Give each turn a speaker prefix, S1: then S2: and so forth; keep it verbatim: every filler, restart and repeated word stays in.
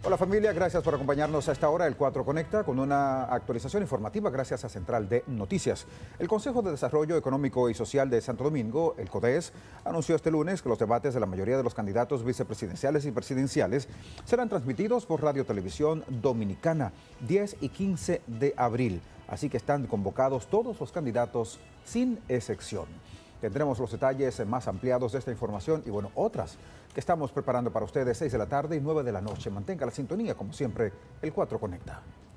S1: Hola familia, gracias por acompañarnos a esta hora. El cuatro Conecta con una actualización informativa gracias a Central de Noticias. El Consejo de Desarrollo Económico y Social de Santo Domingo, el CODES, anunció este lunes que los debates de la mayoría de los candidatos vicepresidenciales y presidenciales serán transmitidos por Radio Televisión Dominicana diez y quince de abril. Así que están convocados todos los candidatos sin excepción. Tendremos los detalles más ampliados de esta información y, bueno, otras que estamos preparando para ustedes seis de la tarde y nueve de la noche. Mantenga la sintonía, como siempre, el cuatro Conecta.